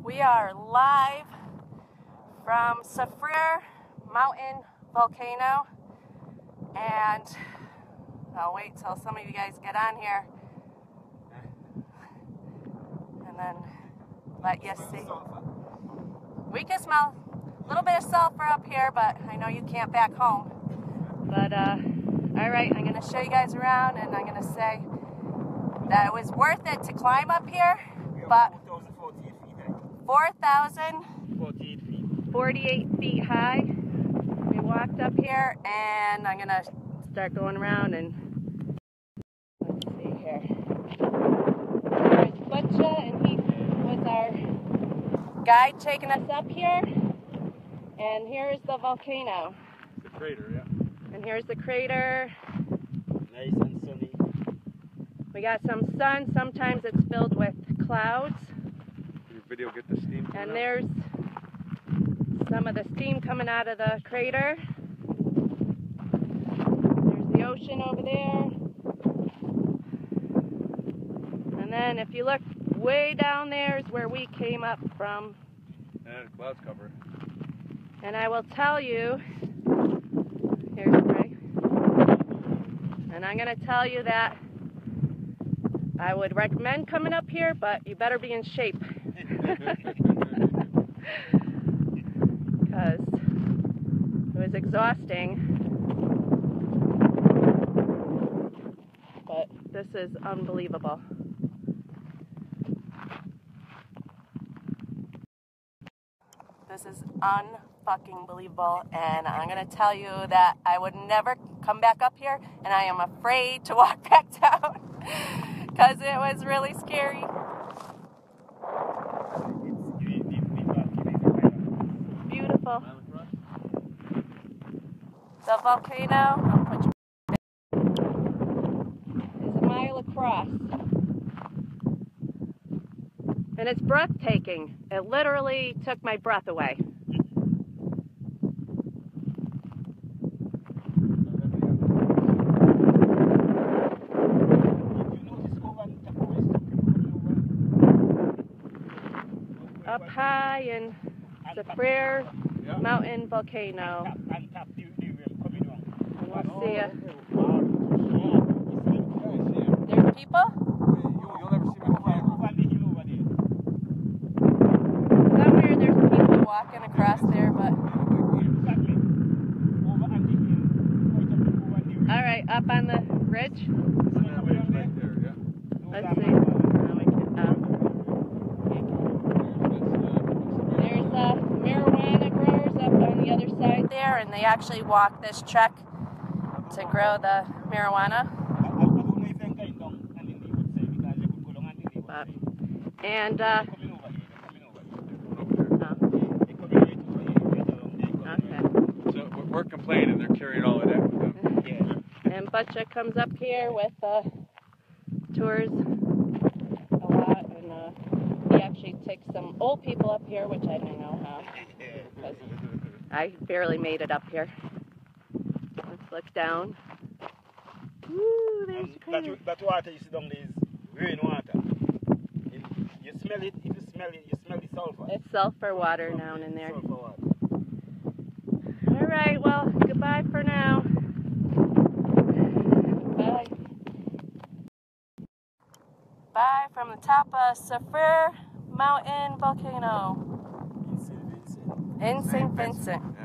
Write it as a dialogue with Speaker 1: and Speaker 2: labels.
Speaker 1: We are live from Soufriere Mountain Volcano, and I'll wait till some of you guys get on here and then let you see. We can smell a little bit of sulfur up here, but I know you can't back home. But all right, I'm going to show you guys around, and I'm going to say that it was worth it to climb up here, but 4,048 feet high. We walked up here, and I'm going to start going around and let's see here. There's Butcha, and he was our guide taking us up here. And here's the volcano.
Speaker 2: The crater, yeah.
Speaker 1: And here's the crater.
Speaker 2: Nice and sunny.
Speaker 1: We got some sun. Sometimes it's filled with clouds.
Speaker 2: Did your video get the steam?
Speaker 1: And there's some of the steam coming out of the crater. There's the ocean over there. And then if you look way down there is where we came up from.
Speaker 2: And clouds cover.
Speaker 1: And I will tell you, here's Ray, and I'm going to tell you that I would recommend coming up here, but you better be in shape. Because it was exhausting. But this is unbelievable. This is unfucking believable, and I'm going to tell you that I would never come back up here, and I am afraid to walk back down because it was really scary. Beautiful. The volcano is a mile across, and it's breathtaking. It literally took my breath away. Up high in Soufriere Mountain Volcano. And we'll see ya. There's people?
Speaker 2: You'll never see my camera.
Speaker 1: Somewhere there's people walking across there, but... Alright, up on the ridge?
Speaker 2: Right there, yeah.
Speaker 1: Let's see. There's marijuana growers up on the other side there, and they actually walk this trek to grow the marijuana. And okay.
Speaker 2: So we're complaining, they're carrying all of that.
Speaker 1: And Butcha comes up here with tours a lot, and he actually takes some old people up here, which I don't know how, because I barely made it up here. Let's look down. Woo, there's the crater.
Speaker 3: That water you see down there is rain water. You smell it, if you smell it, you smell the sulfur.
Speaker 1: It's sulfur water down in there.
Speaker 3: Sulfur water.
Speaker 1: All right, well, goodbye for now. Bye. Bye from the top of Soufriere Mountain Volcano in St. Vincent.